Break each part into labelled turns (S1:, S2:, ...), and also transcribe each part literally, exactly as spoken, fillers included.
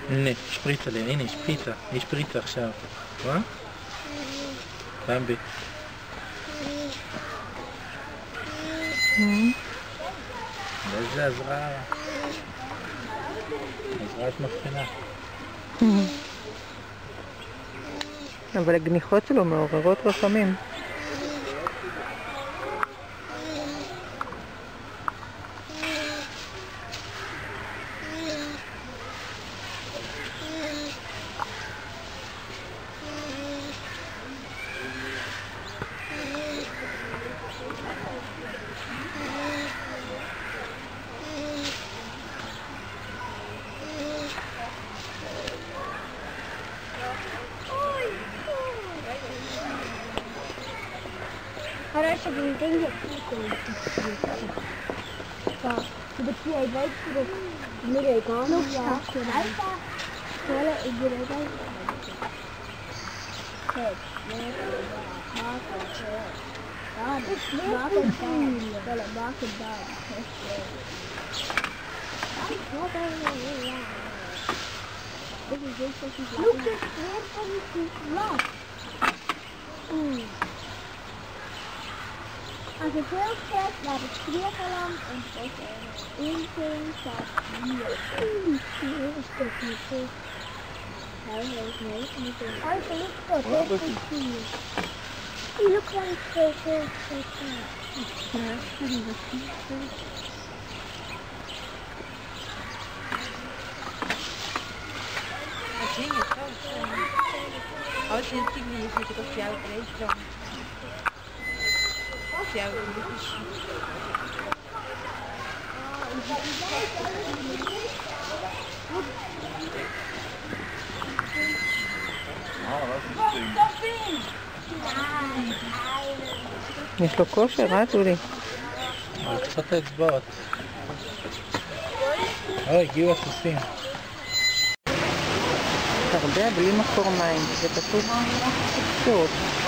S1: הנה, שפריצה לי, הנה, שפריצה, יש פריצה עכשיו. רואה? במבי. איזה עזרה. עזרה את מבחינה.
S2: אבל הגניחות שלו מעוררות רחמים.
S3: Adesso vi intendo qua, perché hai detto mi ricordo ya, alta, solo e direi che eh, ma che ah, ma che bello, quella ma che bello. Look at this rock. Mm. Als het heel vet naar de Griekenland en tot een inking staat hier. Hier is het niet. Hij heeft niet moeten. Hij heeft tot dit is hier. Die looks like so so so so. Ja, die was niet.
S4: Assim, então, olha, tem que me dizer que eu fui ao trecho. Ja,
S2: יש לו כושר, אה, טולי?
S1: אבל קצת האצבעות. אוי, הגיעו הסוסים.
S2: הרבה בלי מקור מים, זה פשוט פשוט.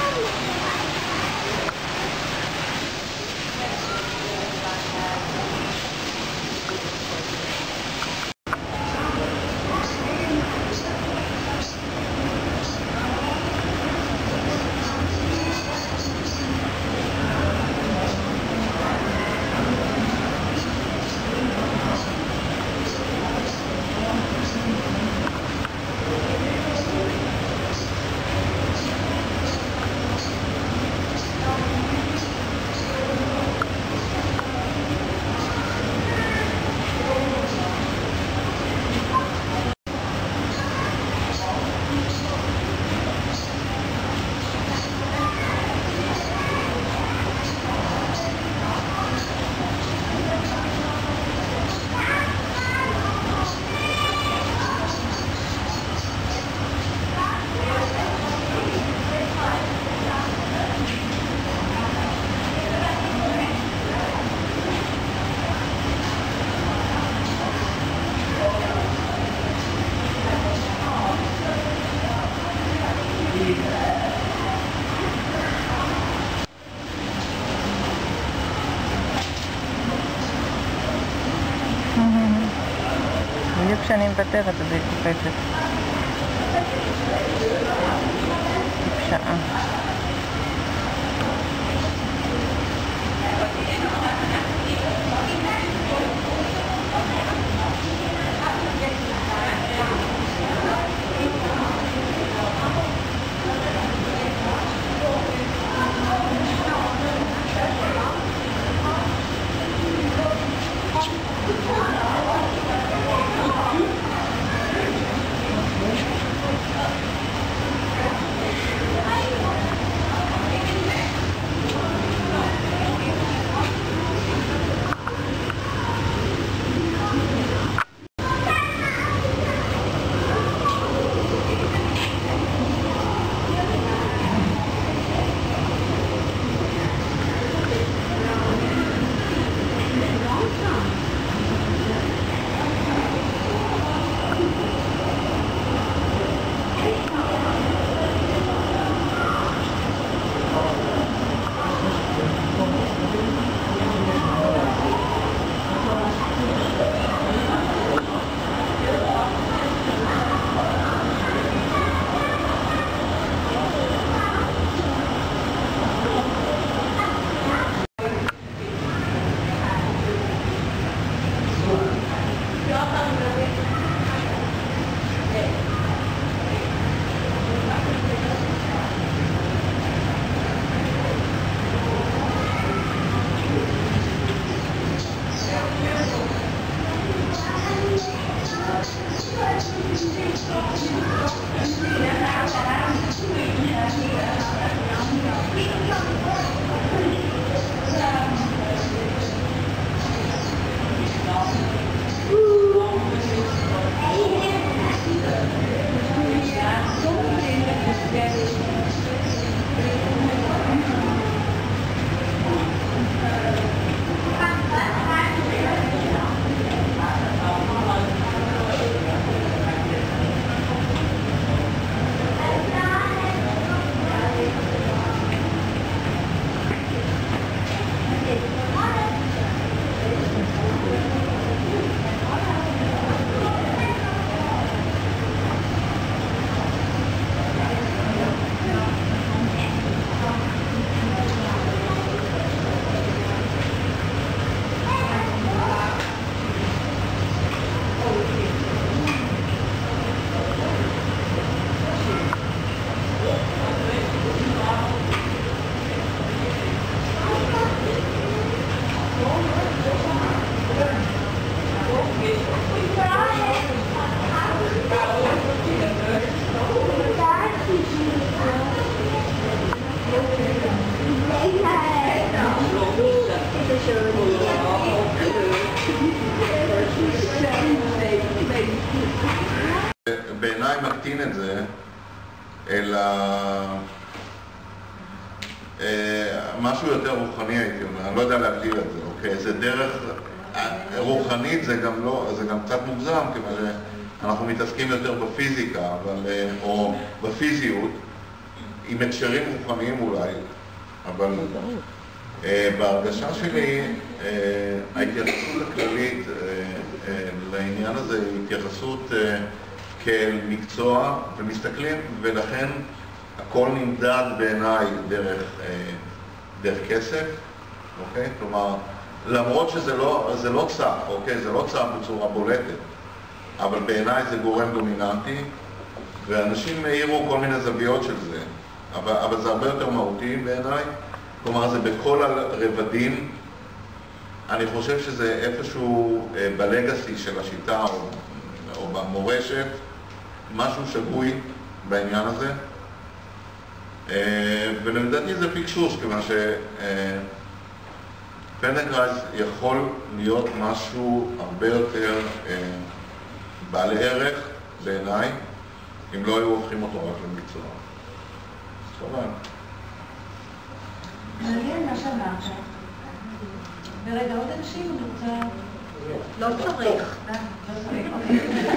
S2: בדיוק כשאני מוותרת אז היא קופצת. שעה.
S5: אלא משהו יותר רוחני הייתי אומר, אני לא יודע להגדיר את זה, אוקיי? זה דרך רוחנית, זה גם לא, זה גם קצת מוגזם, כיוון שאנחנו מתעסקים יותר בפיזיקה, אבל, או בפיזיות, עם הקשרים רוחניים אולי, אבל בהרגשה שלי, ההתייחסות הכללית לעניין הזה היא התייחסות כאל מקצוע ומסתכלים, ולכן הכל נמדד בעיניי דרך, דרך כסף, אוקיי? כלומר, למרות שזה לא, זה לא צף, אוקיי? זה לא צף בצורה בולטת, אבל בעיניי זה גורם דומיננטי, ואנשים העירו כל מיני זוויות של זה, אבל, אבל זה הרבה יותר מהותי בעיניי, כלומר זה בכל הרבדים. אני חושב שזה איפשהו בלגסי של השיטה או, או במורשת, משהו שגוי בעניין הזה, ולדעתי זה פיקשוש, כיוון שפלדנקרייז יכול להיות משהו הרבה יותר בעל ערך בעיניי, אם לא היו הופכים אותו רק למקצוע. סבבה.
S6: מעניין מה שאמרת. ורגע, עוד אנשים, אני רוצה...
S4: לא צריך.
S6: לא צריך, אוקיי.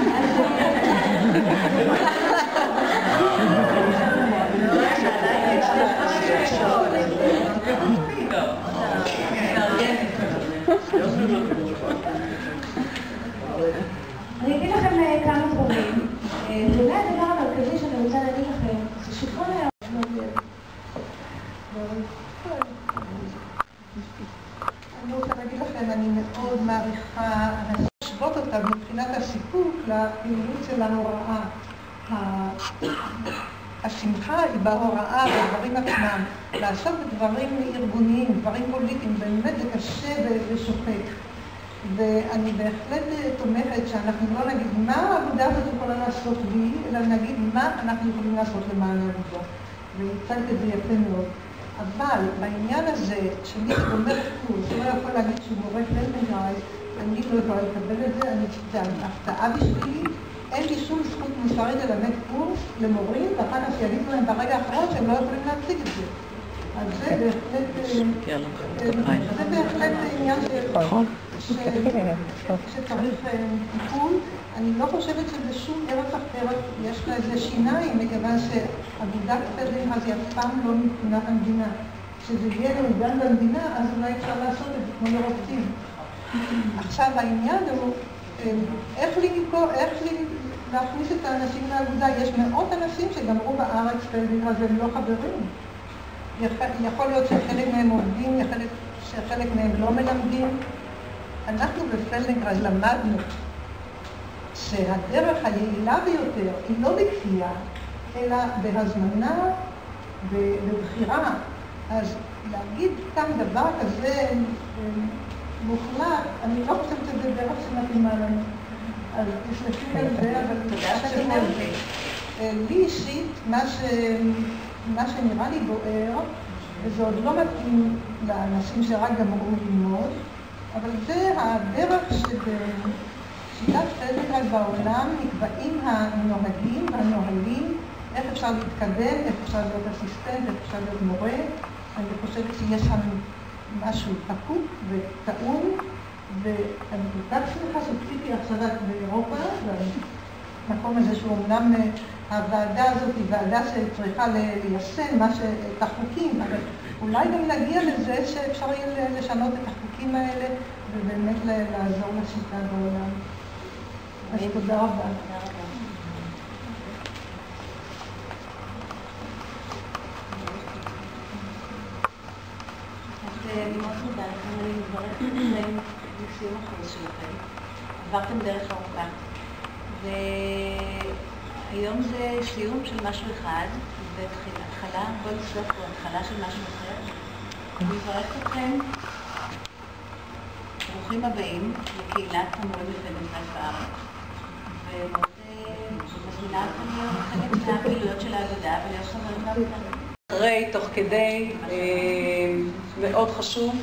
S6: אני אגיד לכם כמה דברים. ואולי הדבר המרכזי שאני רוצה להגיד לכם, זה שכל היה...
S2: אני רוצה להגיד לכם, אני מאוד מעריכה, אני חושבות אותה מבחינת הסיפוק לפעילות של ההוראה. השמחה היא בהוראה, בדברים עצמם. לעשות דברים ארגוניים, דברים פוליטיים, באמת זה קשה ושוחק. ואני בהחלט תומכת שאנחנו לא נגיד מה העבודה הזאת יכולה לעשות לי, אלא נגיד מה אנחנו יכולים לעשות למען העבודה. והצגת את זה יפה מאוד. אבל בעניין הזה, שמי שגומר קורס, לא יכול להגיד שהוא מורה פלדנקרייז, אני לא יכולה לקבל את זה, אני זה הפתעה בשבילי, אין לי שום זכות מוסרית ללמד קורס למורים, ואחר כך שיגידו להם ברגע האחרון שהם לא יכולים להציג את זה. אז זה בהחלט, זה בהחלט עניין שצריך טיפול. אני לא חושבת שזה שום ערך אחרת, יש לה איזה שיניים, מכיוון שאגודת פלדנקרייז היא אף פעם לא מבחינת המדינה. כשזה יהיה מעוגן במדינה, אז אולי אפשר לעשות את זה כמו לרופאים. עכשיו העניין הוא, איך לי מפה, איך לי להכניס את האנשים לאגודה? יש מאות אנשים שגמרו בארץ פלדנקרייז והם לא חברים. יכול להיות שחלק מהם עובדים, שחלק מהם לא מלמדים. אנחנו בפלדנקרייז למדנו שהדרך היעילה ביותר היא לא בכפייה, אלא בהזמנה ובבחירה. אז להגיד כאן דבר כזה מוחלט, אני לא חושבת שזה דרך שמתאימה לנו. אז תסלחי על זה, אבל לי אישית, מה שנראה לי בוער, וזה עוד לא מתאים לאנשים שרק גמרו ללמוד, אבל זה הדרך שבשיטת פלדנקרייז בעולם נקבעים הנוהגים והנוהלים, איך אפשר להתקדם, איך אפשר להיות אסיסטנט, איך אפשר להיות מורה. אני חושבת שיש שם משהו חקוק וטעון, ואני כל כך שמחה שציפי עכשיו באירופה, והמקום הזה שהוא אמנם הוועדה הזאת היא ועדה שצריכה ליישם את החוקים, אבל אולי גם נגיע לזה שאפשר יהיה לשנות את החוקים האלה ובאמת לעזור לשיטה בעולם. אז תודה רבה.
S6: אני מאוד מודה לכם, אני מברכת אתכם לסיום החודש שלכם. עברתם דרך ארוכה. והיום זה סיום של משהו אחד, והתחלה, כל סוף הוא התחלה של משהו אחר. אני מברכת אתכם. ברוכים הבאים לקהילת המורים לפלדנקרייז בארץ. ומאוד מזמינה אתכם להיות חלק מהפעילויות של האגודה ולהיות חברים באגודה.
S7: אחרי, תוך כדי, מאוד חשוב.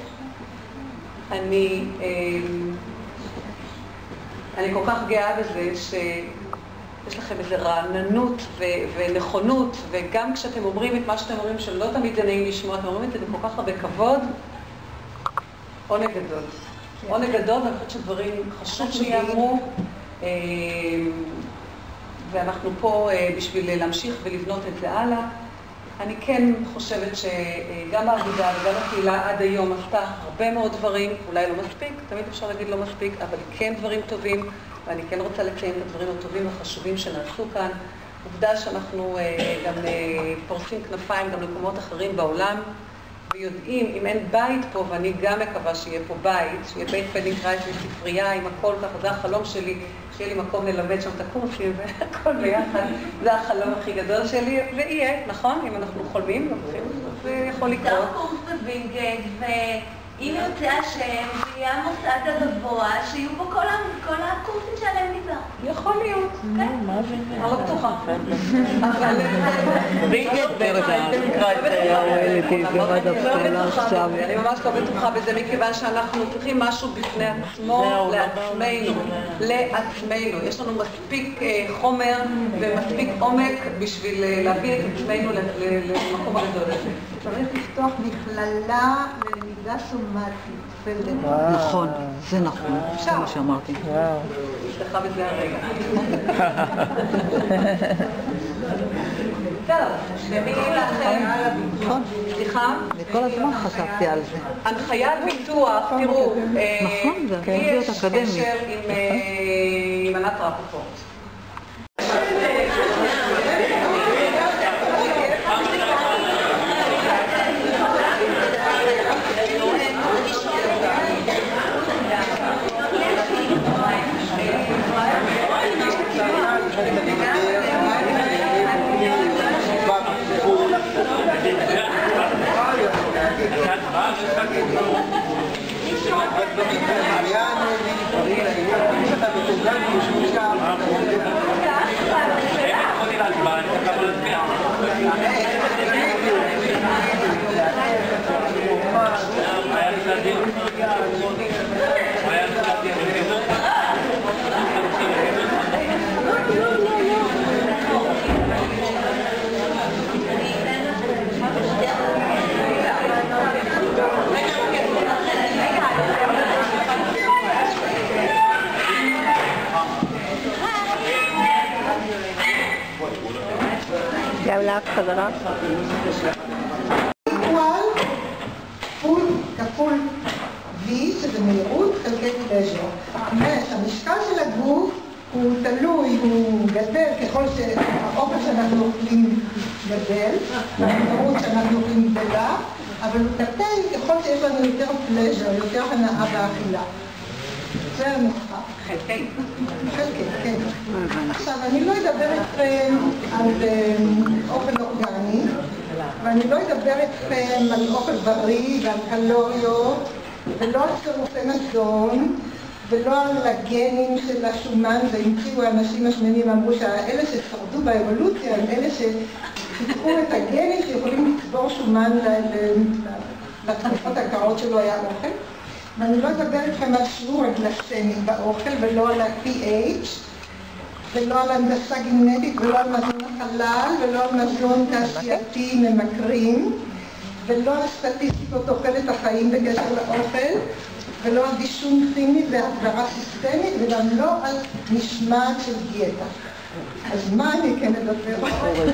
S7: אני, אני כל כך גאה בזה יש לכם איזו רעננות ו- ונכונות, וגם כשאתם אומרים את מה שאתם אומרים, שלא תמיד זה נעים לשמוע, אתם אומרים את זה כל כך הרבה כבוד, עונג גדול. עונג גדול, ואני חושבת שדברים חשוב שיאמרו, ואנחנו פה בשביל להמשיך ולבנות את זה הלאה. אני כן חושבת שגם האגודה וגם הקהילה עד היום עשתה הרבה מאוד דברים, אולי לא מספיק, תמיד אפשר להגיד לא מספיק, אבל כן דברים טובים, ואני כן רוצה לציין את הדברים הטובים והחשובים שנעשו כאן. עובדה שאנחנו גם פורסים כנפיים גם למקומות אחרים בעולם, ויודעים, אם אין בית פה, ואני גם מקווה שיהיה פה בית, שיהיה בית פדינקרייט וספרייה עם הכל ככה, זה החלום שלי, שיהיה לי מקום ללמד שם את הקורסים והכל ביחד, זה החלום הכי גדול שלי, ויהיה, נכון? אם אנחנו חולמים, זה יכול לקרות.
S6: זה קורס בווינגייט, ואם יוצא השם, ויהיה המוסד הגבוה, שיהיו בו כל הקורסים שעליהם דיבר.
S7: יכול להיות, כן.
S4: מה זה?
S7: אני לא בטוחה.
S4: אבל... וינגייט פדינקרייט
S7: אני ממש לא בטוחה בזה, מכיוון שאנחנו צריכים משהו בפני עצמו, לעצמנו, לעצמנו. יש לנו מספיק חומר ומספיק עומק בשביל להביא את עצמנו למקום הגדול הזה.
S2: צריך לפתוח מכללה ללמידה סומטית.
S8: נכון, זה נכון, זה מה שאמרתי.
S7: סליחה בזה הרגע. טוב, במילים לכם, סליחה?
S8: וכל הזמן חשבתי על זה.
S7: הנחיית ביטוח, תראו,
S8: נכון, זה יכול להיות אקדמי.
S7: יש קשר עם ענת רפפורט.
S4: גם לך חזרה.
S2: כפול, כפול V, שזה מהירות, חלקי פלז'ר. המשקל של הגוף הוא תלוי, הוא גדל ככל שהאוכל שאנחנו אוכלים גדל, והמהירות שאנחנו אוכלים גדלה, אבל הוא קטן ככל שיש לנו יותר פלז'ר, יותר הנאה באכילה. זה הנוסחה.
S7: חלקי.
S2: חלקי, כן. עכשיו, אני לא אדבר איתכם על אוכל אורגני, ואני לא אדבר איתכם על אוכל בריא ועל קלוריות, ולא על צירופי מזון, ולא על הגנים של השומן, והמציאו האנשים השמנים ואמרו שהאלה ששרדו באבולוציה הם אלה שפיתחו את הגנים שיכולים לצבור שומן לתקופות הקרות שלא היה אוכל. ואני לא אדבר איתכם על שיעור הגלסמי באוכל, ולא על ה-פי אייץ', ולא על הנדסה גנטית, ולא על מזון החלל, ולא על מזון תעשייתי ממכרים, ולא על סטטיסטיקות תוחלת החיים בקשר לאוכל, ולא על דישון כימי והגברה סיסטמית, וגם לא על משמעת של דיאטה. אז מה אני כן אדבר?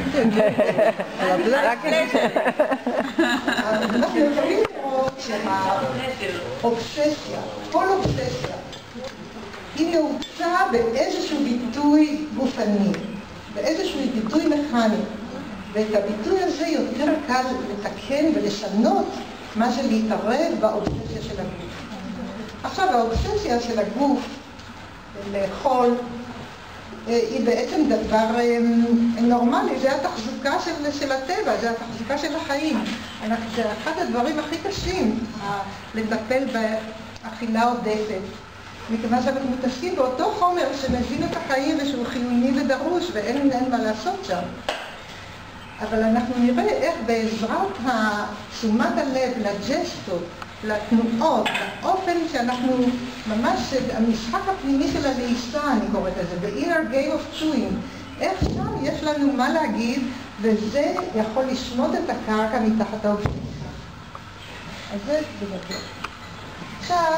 S2: אנחנו יכולים לראות שהאובססיה, כל אובססיה, היא נעוצה באיזשהו ביטוי גופני, באיזשהו ביטוי מכני. ואת הביטוי הזה יותר קל לתקן ולשנות מה שלהתערב באובססיה של הגוף. עכשיו, האובססיה של הגוף לאכול היא בעצם דבר נורמלי, זה התחזוקה של, של הטבע, זה התחזוקה של החיים. זה אחד הדברים הכי קשים, לטפל באכילה עודפת. מכיוון שאנחנו מתעסקים באותו חומר שמבין את החיים ושהוא חיוני ודרוש ואין אין מה לעשות שם. אבל אנחנו נראה איך בעזרת תשומת הלב לג'סטות, לתנועות, לאופן שאנחנו ממש, המשחק הפנימי של הלעיסה, אני קוראת לזה, the inner game of chewing, איך שם יש לנו מה להגיד, וזה יכול לשמוט את הקרקע מתחת האובייקט. אז זה בגדול. עכשיו,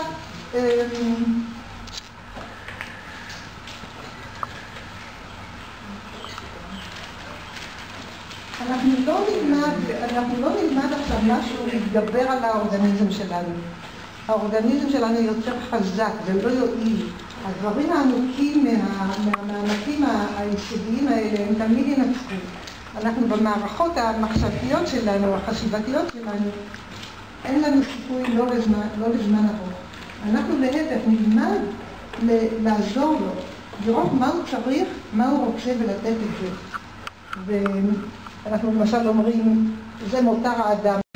S2: אנחנו לא נלמד, אנחנו לא נלמד עכשיו משהו להתגבר על האורגניזם שלנו. האורגניזם שלנו יותר חזק ולא יועיל. הדברים העמוקים מהמאמצים היסודיים האלה הם תמיד ינצחו. אנחנו במערכות המחשבתיות שלנו, החשיבתיות שלנו, אין לנו סיכוי לא לזמן, לא לזמן ארוך. אנחנו להפך נלמד לעזור לו, לראות מה הוא צריך, מה הוא רוצה ולתת את זה. ואנחנו למשל אומרים, זה מותר האדם.